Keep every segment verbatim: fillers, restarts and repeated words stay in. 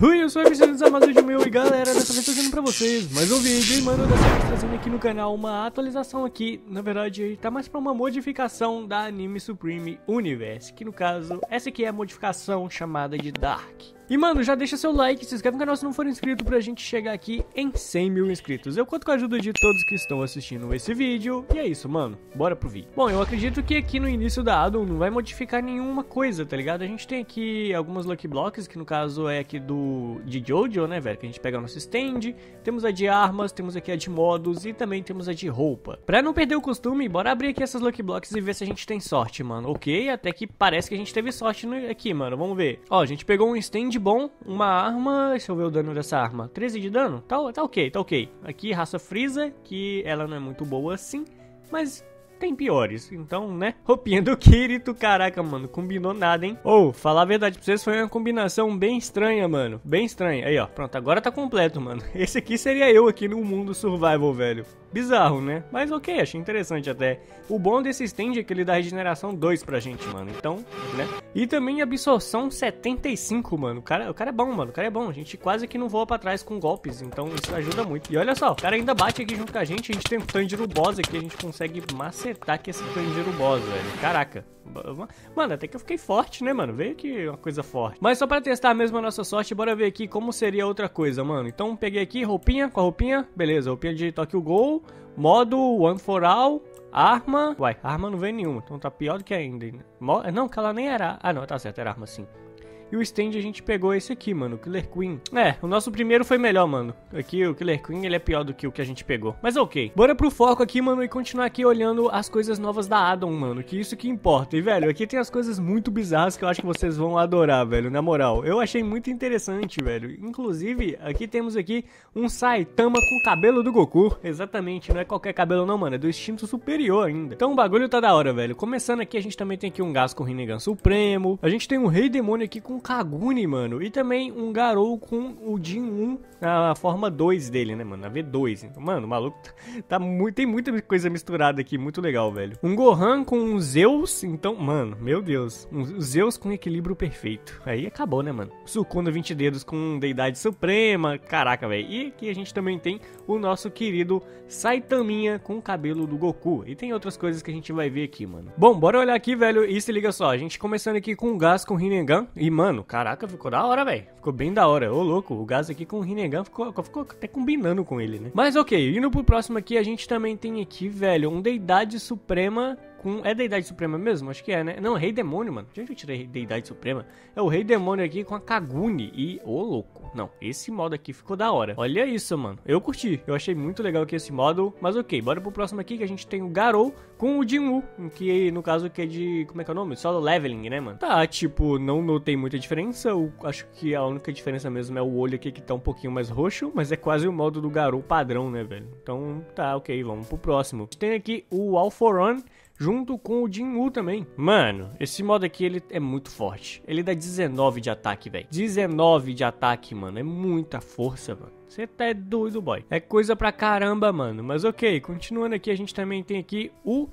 Oi, eu sou o Vicente Amazon de meu e galera, dessa vez tô trazendo pra vocês mais um vídeo e mano, dessa vez trazendo aqui no canal uma atualização aqui, na verdade tá mais pra uma modificação da Anime Supreme Universe, que no caso, essa aqui é a modificação chamada de Dark. E mano, já deixa seu like, se inscreve no canal se não for inscrito pra gente chegar aqui em cem mil inscritos. Eu conto com a ajuda de todos que estão assistindo esse vídeo. E é isso, mano, bora pro vídeo. Bom, eu acredito que aqui no início da Addon não vai modificar nenhuma coisa, tá ligado? A gente tem aqui algumas Lucky Blocks, que no caso é aqui do de Jojo, né, velho? Que a gente pega o nosso stand. Temos a de armas, temos aqui a de modos e também temos a de roupa. Pra não perder o costume, bora abrir aqui essas Lucky Blocks e ver se a gente tem sorte, mano. Ok, até que parece que a gente teve sorte no... aqui, mano, vamos ver. Ó, a gente pegou um stand bom, uma arma, deixa eu ver o dano dessa arma, treze de dano, tá, tá ok, tá ok. Aqui raça Frieza, que ela não é muito boa assim, mas tem piores, então, né? Roupinha do Kirito, caraca, mano, combinou nada, hein? Ou, oh, falar a verdade pra vocês, foi uma combinação bem estranha, mano, bem estranha. Aí, ó, pronto, agora tá completo, mano. Esse aqui seria eu aqui no mundo survival, velho. Bizarro, né? Mas ok, achei interessante até. O bom desse stand é que ele dá regeneração dois pra gente, mano. Então, né? E também absorção setenta e cinco, mano. O cara, o cara é bom, mano. O cara é bom. A gente quase que não voa pra trás com golpes. Então isso ajuda muito. E olha só, o cara ainda bate aqui junto com a gente. A gente tem um Tanjiro Boss aqui. A gente consegue macetar aqui esse Tanjiro Boss, velho. Caraca. Mano, até que eu fiquei forte, né, mano? Veio aqui uma coisa forte. Mas só pra testar mesmo a nossa sorte, bora ver aqui como seria outra coisa, mano. Então peguei aqui roupinha com a roupinha. Beleza, roupinha de Tokyo Ghoul. Modo One for All. Arma. Uai, arma não veio nenhuma. Então tá pior do que ainda. Não, que ela nem era. Ah, não, tá certo, era arma sim. E o stand a gente pegou esse aqui, mano, o Killer Queen. É, o nosso primeiro foi melhor, mano. Aqui o Killer Queen, ele é pior do que o que a gente pegou. Mas ok. Bora pro foco aqui, mano, e continuar aqui olhando as coisas novas da Addon, mano. Que isso que importa. E, velho, aqui tem as coisas muito bizarras que eu acho que vocês vão adorar, velho. Na moral, eu achei muito interessante, velho. Inclusive, aqui temos aqui um Saitama com cabelo do Goku. Exatamente, não é qualquer cabelo não, mano. É do instinto superior ainda. Então o bagulho tá da hora, velho. Começando aqui, a gente também tem aqui um Gas com Rinnegan Supremo. A gente tem um Rei Demônio aqui com Kaguni, mano, e também um Garou com o Jin um na forma dois dele, né, mano, na V dois. Então, mano, o maluco tá, tá muito, tem muita coisa misturada aqui, muito legal, velho. Um Gohan com um Zeus, então, mano, meu Deus, um Zeus com equilíbrio perfeito. Aí acabou, né, mano. Sukuna vinte dedos com Deidade Suprema, caraca, velho. E aqui a gente também tem o nosso querido Saitaminha com o cabelo do Goku. E tem outras coisas que a gente vai ver aqui, mano. Bom, bora olhar aqui, velho, e se liga só, a gente começando aqui com o Gas com Rinnegan. E, mano, caraca, ficou da hora, velho. Ficou bem da hora. Ô, louco, o Gas aqui com o Rinnegan ficou, ficou até combinando com ele, né? Mas ok, indo pro próximo aqui, a gente também tem aqui, velho, um Deidade Suprema com... É Deidade Suprema mesmo? Acho que é, né? Não, Rei Demônio, mano. De onde eu tirei Deidade Suprema? É o Rei Demônio aqui com a Kaguni. E, ô, louco. Não, esse modo aqui ficou da hora. Olha isso, mano. Eu curti. Eu achei muito legal aqui esse modo. Mas ok, bora pro próximo aqui, que a gente tem o Garou com o Jinwoo, que no caso que é de... Como é que é o nome? Solo Leveling, né, mano? Tá, tipo, não notei muita diferença. Eu acho que a única diferença mesmo é o olho aqui que tá um pouquinho mais roxo. Mas é quase o modo do Garou padrão, né, velho? Então, tá, ok, vamos pro próximo. A gente tem aqui o All for One junto com o Jinwoo também. Mano, esse modo aqui, ele é muito forte. Ele dá dezenove de ataque, velho. dezenove de ataque, mano. É muita força, mano. Você tá doido, boy. É coisa pra caramba, mano. Mas ok, continuando aqui, a gente também tem aqui o,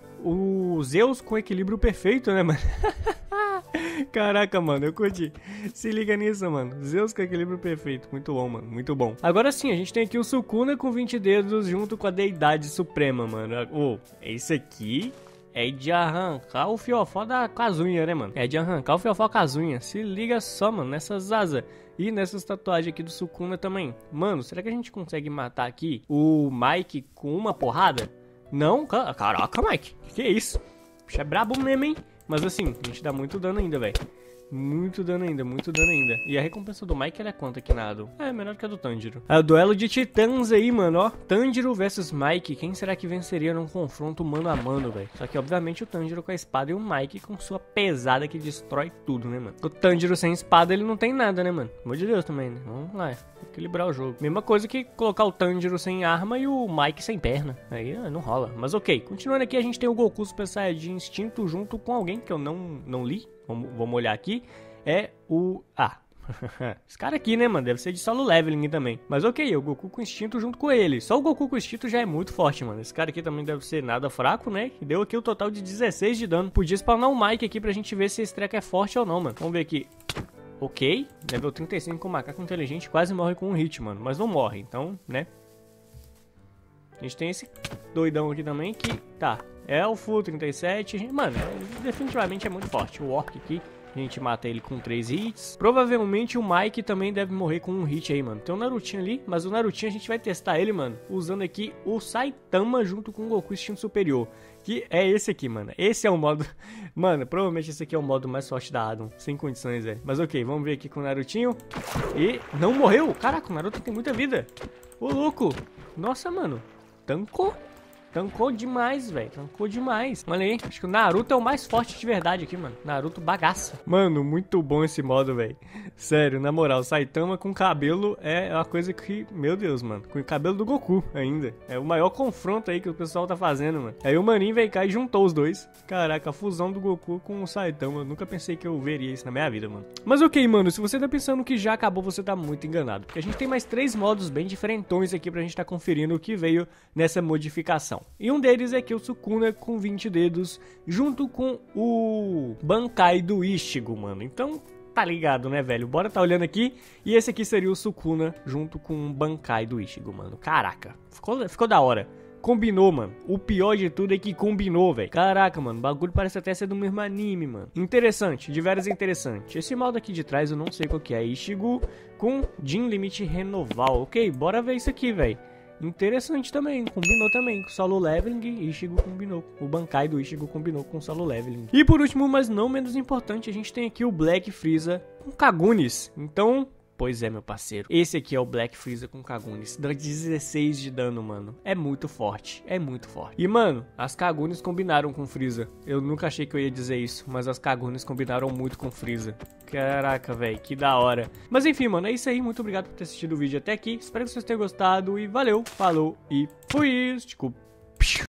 o Zeus com equilíbrio perfeito, né, mano? Caraca, mano, eu curti. Se liga nisso, mano. Zeus com equilíbrio perfeito. Muito bom, mano. Muito bom. Agora sim, a gente tem aqui o Sukuna com vinte dedos junto com a Deidade Suprema, mano. Oh, esse aqui... é de arrancar o fiofó da casunha, né, mano? É de arrancar o fiofó com as unhas. Se liga só, mano, nessas asas. E nessas tatuagens aqui do Sukuna também. Mano, será que a gente consegue matar aqui o Mike com uma porrada? Não? Caraca, Mike. Que é isso? Bicho é brabo mesmo, hein? Mas assim, a gente dá muito dano ainda, velho. Muito dano ainda, muito dano ainda. E a recompensa do Mike, ela é quanto aqui na Addon? É, menor que a do Tanjiro. É o duelo de titãs aí, mano, ó. Tanjiro versus Mike. Quem será que venceria num confronto mano a mano, velho? Só que, obviamente, o Tanjiro com a espada e o Mike com sua pesada que destrói tudo, né, mano? O Tanjiro sem espada, ele não tem nada, né, mano? Pelo amor de Deus também, né? Vamos lá, equilibrar o jogo. Mesma coisa que colocar o Tanjiro sem arma e o Mike sem perna. Aí não rola. Mas ok, continuando aqui, a gente tem o Goku Super Saiyajin Instinto junto com alguém que eu não, não li. Vamos, vamos olhar aqui. É o... Ah, esse cara aqui, né, mano? Deve ser de solo leveling também. Mas ok, o Goku com instinto junto com ele. Só o Goku com instinto já é muito forte, mano. Esse cara aqui também deve ser nada fraco, né? E deu aqui o total de dezesseis de dano. Podia spawnar um Mike aqui pra gente ver se esse treco é forte ou não, mano. Vamos ver aqui. ok. Level trinta e cinco com macaco inteligente, quase morre com um hit, mano. Mas não morre, então, né? A gente tem esse doidão aqui também que, tá, Elfo, trinta e sete. Mano, é, definitivamente é muito forte. O Orc aqui, a gente mata ele com três hits. Provavelmente o Mike também deve morrer com um hit aí, mano. Tem um Narutinho ali, mas o Narutinho a gente vai testar ele, mano, usando aqui o Saitama junto com o Goku instinto superior. Que é esse aqui, mano. Esse é o modo... Mano, provavelmente esse aqui é o modo mais forte da Adam. Sem condições, velho. Mas ok, vamos ver aqui com o Narutinho. E não morreu. Caraca, o Naruto tem muita vida. Ô, louco. Nossa, mano. Tancou. Tancou demais, velho. Tancou demais. Olha aí. Acho que o Naruto é o mais forte de verdade aqui, mano. Naruto bagaça. Mano, muito bom esse modo, velho. Sério, na moral. Saitama com cabelo é uma coisa que... Meu Deus, mano. Com o cabelo do Goku ainda. É o maior confronto aí que o pessoal tá fazendo, mano. Aí o maninho veio cá e juntou os dois. Caraca, a fusão do Goku com o Saitama. Eu nunca pensei que eu veria isso na minha vida, mano. Mas ok, mano. Se você tá pensando que já acabou, você tá muito enganado. Porque a gente tem mais três modos bem diferentões aqui pra gente tá conferindo o que veio nessa modificação. E um deles é aqui o Sukuna com vinte dedos, junto com o Bankai do Ichigo, mano. Então, tá ligado, né, velho? Bora tá olhando aqui. E esse aqui seria o Sukuna junto com o Bankai do Ichigo, mano. Caraca, ficou, ficou da hora. Combinou, mano. O pior de tudo é que combinou, velho. Caraca, mano. O bagulho parece até ser do mesmo anime, mano. Interessante. De veras interessante. Esse modo aqui de trás eu não sei qual que é. Ichigo com Jin Limite Renoval. Ok, bora ver isso aqui, velho. Interessante também, combinou também com o Solo Leveling e Ichigo combinou. O Bankai do Ichigo combinou com o Solo Leveling. E por último, mas não menos importante, a gente tem aqui o Black Frieza com Kagunis. Então, pois é, meu parceiro. Esse aqui é o Black Frieza com Kagunis. Dá dezesseis de dano, mano. É muito forte, é muito forte. E, mano, as Kagunis combinaram com Frieza. Eu nunca achei que eu ia dizer isso, mas as Kagunis combinaram muito com Frieza. Caraca, velho, que da hora. Mas enfim, mano, é isso aí. Muito obrigado por ter assistido o vídeo até aqui. Espero que vocês tenham gostado e valeu, falou e fui. Desculpa.